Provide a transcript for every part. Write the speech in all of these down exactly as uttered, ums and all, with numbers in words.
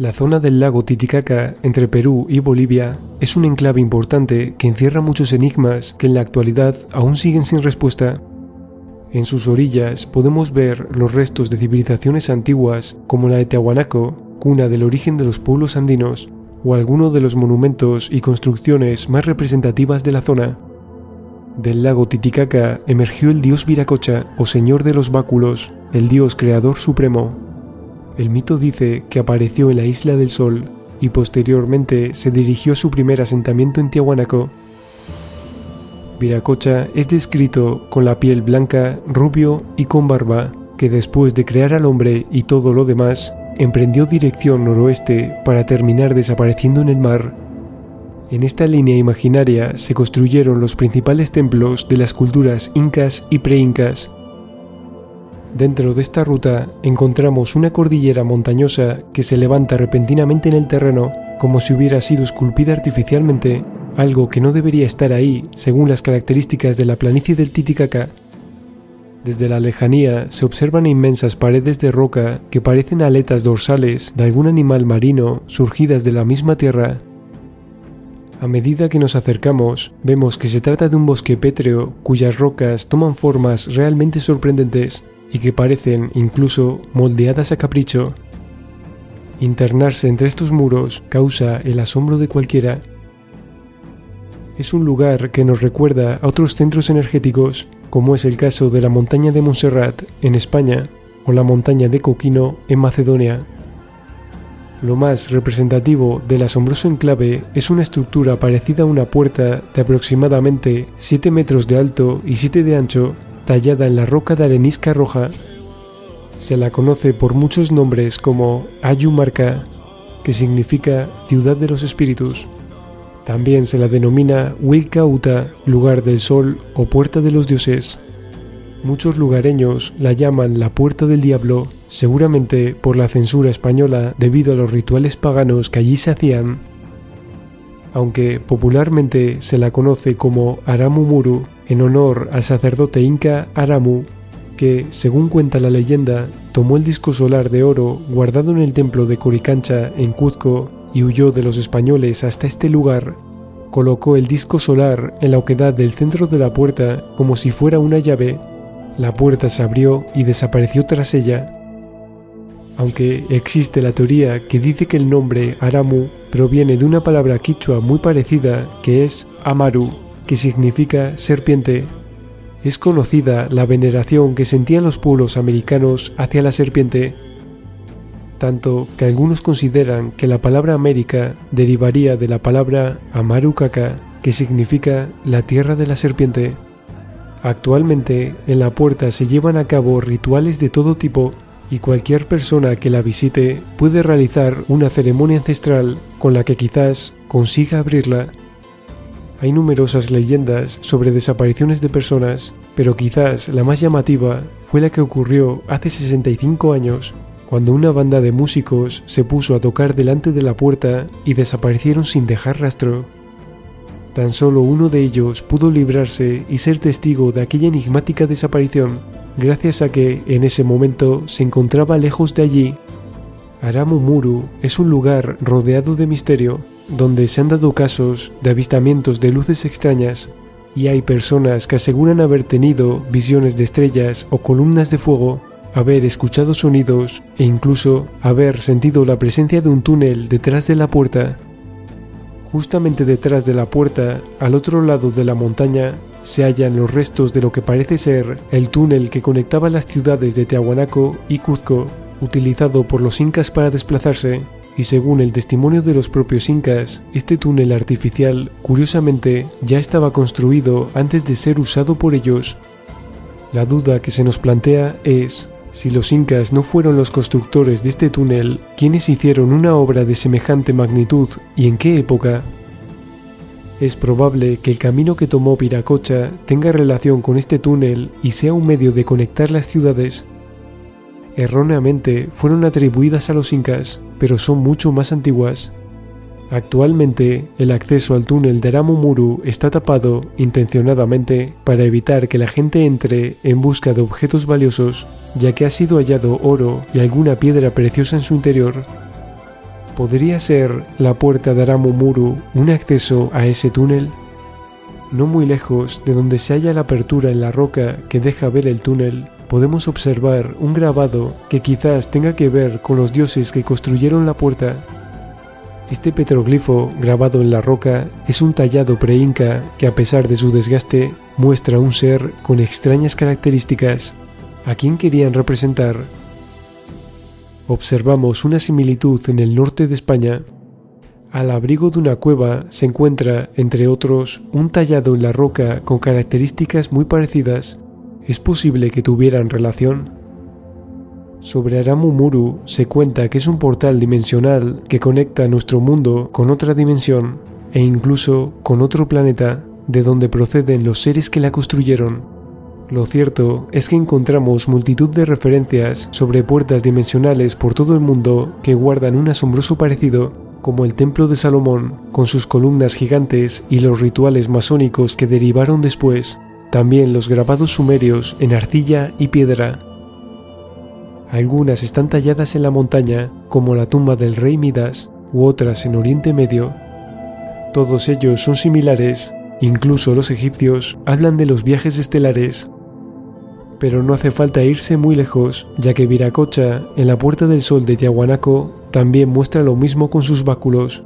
La zona del lago Titicaca, entre Perú y Bolivia, es un enclave importante que encierra muchos enigmas que en la actualidad aún siguen sin respuesta. En sus orillas podemos ver los restos de civilizaciones antiguas como la de Tiahuanaco, cuna del origen de los pueblos andinos, o algunos de los monumentos y construcciones más representativas de la zona. Del lago Titicaca emergió el dios Viracocha, o señor de los báculos, el dios creador supremo. El mito dice que apareció en la Isla del Sol y posteriormente se dirigió a su primer asentamiento en Tiahuanaco. Viracocha es descrito con la piel blanca, rubio y con barba, que después de crear al hombre y todo lo demás, emprendió dirección noroeste para terminar desapareciendo en el mar. En esta línea imaginaria se construyeron los principales templos de las culturas incas y preincas. Dentro de esta ruta encontramos una cordillera montañosa que se levanta repentinamente en el terreno, como si hubiera sido esculpida artificialmente, algo que no debería estar ahí según las características de la planicie del Titicaca. Desde la lejanía se observan inmensas paredes de roca que parecen aletas dorsales de algún animal marino surgidas de la misma tierra. A medida que nos acercamos, vemos que se trata de un bosque pétreo cuyas rocas toman formas realmente sorprendentes y que parecen incluso moldeadas a capricho. Internarse entre estos muros causa el asombro de cualquiera. Es un lugar que nos recuerda a otros centros energéticos, como es el caso de la montaña de Montserrat, en España, o la montaña de Coquino, en Macedonia. Lo más representativo del asombroso enclave es una estructura parecida a una puerta de aproximadamente siete metros de alto y siete de ancho, tallada en la roca de arenisca roja. Se la conoce por muchos nombres como Ayumarca, que significa ciudad de los espíritus. También se la denomina Wilcauta, lugar del sol o puerta de los dioses. Muchos lugareños la llaman la puerta del diablo, seguramente por la censura española debido a los rituales paganos que allí se hacían. Aunque popularmente se la conoce como Aramu Muru, en honor al sacerdote inca Aramu, que, según cuenta la leyenda, tomó el disco solar de oro guardado en el templo de Coricancha en Cuzco y huyó de los españoles hasta este lugar. Colocó el disco solar en la oquedad del centro de la puerta como si fuera una llave. La puerta se abrió y desapareció tras ella. Aunque existe la teoría que dice que el nombre Aramu proviene de una palabra quichua muy parecida que es Amaru, que significa serpiente. Es conocida la veneración que sentían los pueblos americanos hacia la serpiente, tanto que algunos consideran que la palabra América derivaría de la palabra Amarucaca, que significa la tierra de la serpiente. Actualmente en la puerta se llevan a cabo rituales de todo tipo y cualquier persona que la visite puede realizar una ceremonia ancestral con la que quizás consiga abrirla. Hay numerosas leyendas sobre desapariciones de personas, pero quizás la más llamativa fue la que ocurrió hace sesenta y cinco años, cuando una banda de músicos se puso a tocar delante de la puerta y desaparecieron sin dejar rastro. Tan solo uno de ellos pudo librarse y ser testigo de aquella enigmática desaparición, gracias a que en ese momento se encontraba lejos de allí. Aramu Muru es un lugar rodeado de misterio, donde se han dado casos de avistamientos de luces extrañas, y hay personas que aseguran haber tenido visiones de estrellas o columnas de fuego, haber escuchado sonidos e incluso haber sentido la presencia de un túnel detrás de la puerta. Justamente detrás de la puerta, al otro lado de la montaña, se hallan los restos de lo que parece ser el túnel que conectaba las ciudades de Tiahuanaco y Cuzco, utilizado por los incas para desplazarse, y según el testimonio de los propios incas, este túnel artificial, curiosamente, ya estaba construido antes de ser usado por ellos. La duda que se nos plantea es, si los incas no fueron los constructores de este túnel, ¿quiénes hicieron una obra de semejante magnitud y en qué época? Es probable que el camino que tomó Viracocha tenga relación con este túnel y sea un medio de conectar las ciudades. Erróneamente fueron atribuidas a los incas, pero son mucho más antiguas. Actualmente, el acceso al túnel de Aramu Muru está tapado intencionadamente para evitar que la gente entre en busca de objetos valiosos, ya que ha sido hallado oro y alguna piedra preciosa en su interior. ¿Podría ser la puerta de Aramumuru un acceso a ese túnel? No muy lejos de donde se halla la apertura en la roca que deja ver el túnel, podemos observar un grabado que quizás tenga que ver con los dioses que construyeron la puerta. Este petroglifo grabado en la roca es un tallado pre-inca que, a pesar de su desgaste, muestra un ser con extrañas características. ¿A quién querían representar? Observamos una similitud en el norte de España. Al abrigo de una cueva se encuentra, entre otros, un tallado en la roca con características muy parecidas. ¿Es posible que tuvieran relación? Sobre Aramumuru se cuenta que es un portal dimensional que conecta nuestro mundo con otra dimensión e incluso con otro planeta, de donde proceden los seres que la construyeron. Lo cierto es que encontramos multitud de referencias sobre puertas dimensionales por todo el mundo que guardan un asombroso parecido, como el Templo de Salomón, con sus columnas gigantes y los rituales masónicos que derivaron después, también los grabados sumerios en arcilla y piedra. Algunas están talladas en la montaña, como la tumba del rey Midas, u otras en Oriente Medio. Todos ellos son similares, incluso los egipcios hablan de los viajes estelares. Pero no hace falta irse muy lejos, ya que Viracocha, en la Puerta del Sol de Tiahuanaco, también muestra lo mismo con sus báculos.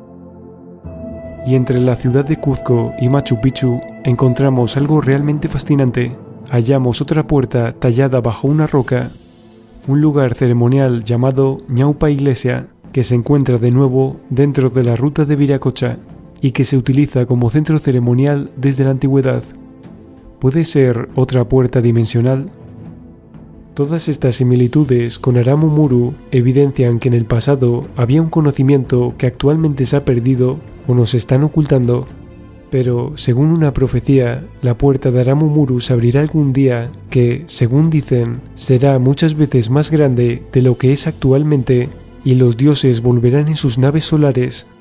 Y entre la ciudad de Cuzco y Machu Picchu encontramos algo realmente fascinante. Hallamos otra puerta tallada bajo una roca, un lugar ceremonial llamado Ñaupa Iglesia, que se encuentra de nuevo dentro de la ruta de Viracocha y que se utiliza como centro ceremonial desde la antigüedad. ¿Puede ser otra puerta dimensional? Todas estas similitudes con Aramumuru evidencian que en el pasado había un conocimiento que actualmente se ha perdido o nos están ocultando. Pero, según una profecía, la puerta de Aramumuru se abrirá algún día que, según dicen, será muchas veces más grande de lo que es actualmente y los dioses volverán en sus naves solares